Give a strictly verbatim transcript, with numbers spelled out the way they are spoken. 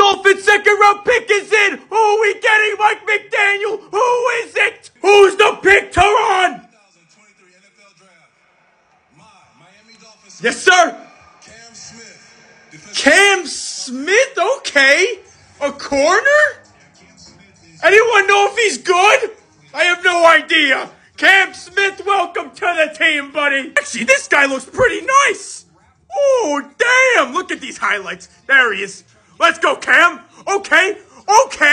Dolphins second round pick is in. Who are we getting? Mike McDaniel. Who is it? Who's the pick to run? Yes, sir. Cam Smith. Cam Smith? Okay. A corner? Anyone know if he's good? I have no idea. Cam Smith, welcome to the team, buddy. Actually, this guy looks pretty nice. Oh, damn. Look at these highlights. There he is. Let's go, Cam. Okay. Okay.